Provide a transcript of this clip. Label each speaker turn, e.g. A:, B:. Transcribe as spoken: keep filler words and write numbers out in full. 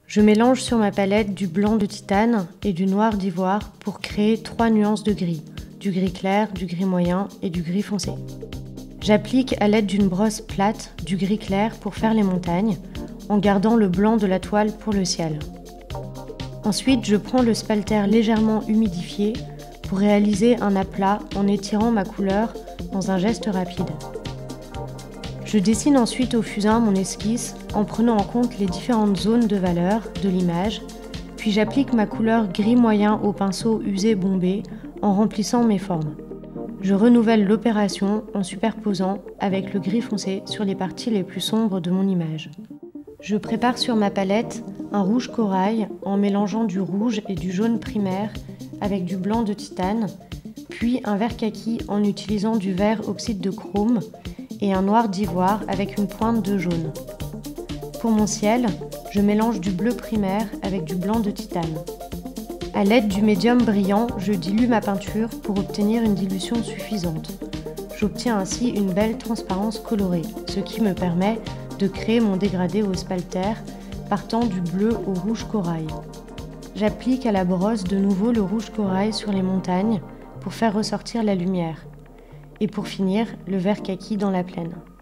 A: Je mélange sur ma palette du blanc de titane et du noir d'ivoire pour créer trois nuances de gris, du gris clair, du gris moyen et du gris foncé. J'applique à l'aide d'une brosse plate du gris clair pour faire les montagnes, en gardant le blanc de la toile pour le ciel. Ensuite, je prends le spalter légèrement humidifié pour réaliser un aplat en étirant ma couleur dans un geste rapide. Je dessine ensuite au fusain mon esquisse en prenant en compte les différentes zones de valeur de l'image, puis j'applique ma couleur gris moyen au pinceau usé bombé en remplissant mes formes. Je renouvelle l'opération en superposant avec le gris foncé sur les parties les plus sombres de mon image. Je prépare sur ma palette un rouge corail en mélangeant du rouge et du jaune primaire avec du blanc de titane, puis un vert kaki en utilisant du vert oxyde de chrome et un noir d'ivoire avec une pointe de jaune. Pour mon ciel, je mélange du bleu primaire avec du blanc de titane. À l'aide du médium brillant, je dilue ma peinture pour obtenir une dilution suffisante. J'obtiens ainsi une belle transparence colorée, ce qui me permet de créer mon dégradé au spalter partant du bleu au rouge corail. J'applique à la brosse de nouveau le rouge corail sur les montagnes pour faire ressortir la lumière. Et pour finir, le vert kaki dans la plaine.